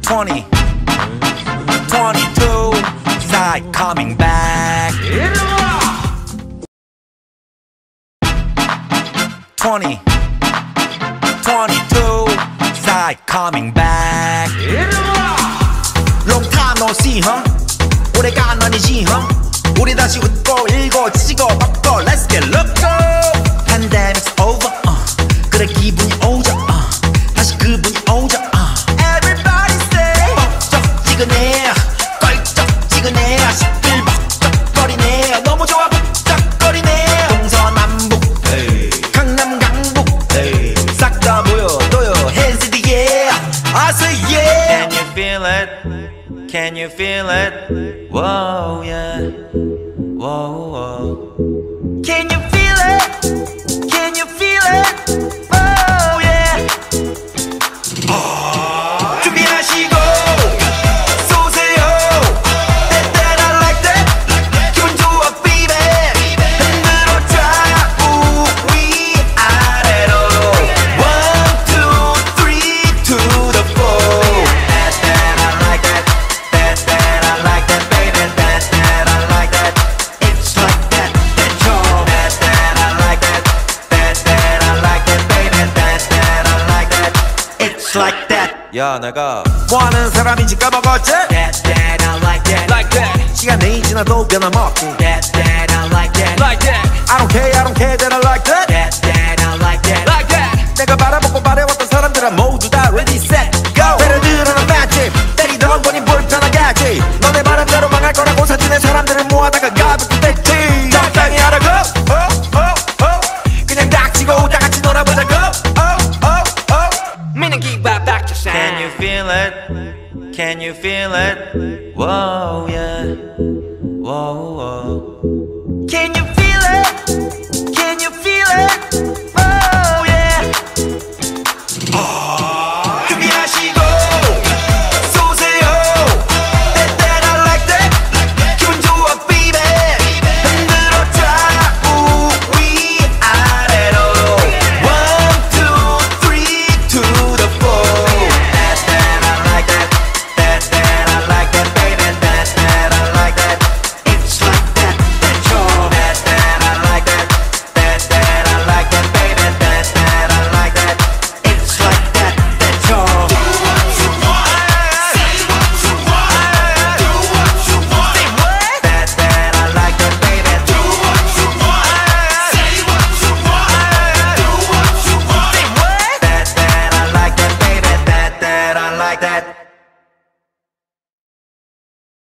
20, 22, side coming back. 20, 22, side coming back. Long time no see, huh? 오래간 아니지, huh? 우리 다시 웃고 일고 지지고 뻗고 Let's get loco. Pandemic's over, 그래 기분이 오죠, 다시 그분이 오죠, Everybody say 뻑적지근해, 껄쩍지근해, 시끌벅적거리네, 너무 좋아 북적거리네. 동서남북, 강남 강북, 싹 다 보여줘요. Hands in the air, I say yeah. Can you feel it? Can you feel it? Whoa, yeah. Whoa, whoa. Can you feel it? Can you feel it? Oh yeah. 준비하시고 쏘세요. That I like that. 기분 좋아 baby. 흔들어줘 우리 아래로. 1, 2, 3 to the 4. That I like that. That I like that baby. That I like that. It's like that. That's all. That I like that. That I like that baby. That I like that. It's like that. 야, 내가 뭐하는 사람인지 까먹었지? That I like that. like that, 시간이 지나도 변함없지. That I like that. like that, I don't care that I like that. That I like that. like that. 내가 바라보고 바래왔던 사람들은 모두 다 ready set go. 때려들어는 맛집 때리던 보니 불편하겠지. 너네 바람대로 망할 거라고 사진의 사람들을 모아다가 가볍게 됐지. 적당히 하라고 그냥 닥치고 다 같이 놀아보자고. Meaning keep back to sound. Can you feel it? Can you feel it? Whoa, yeah. Whoa, whoa. Can you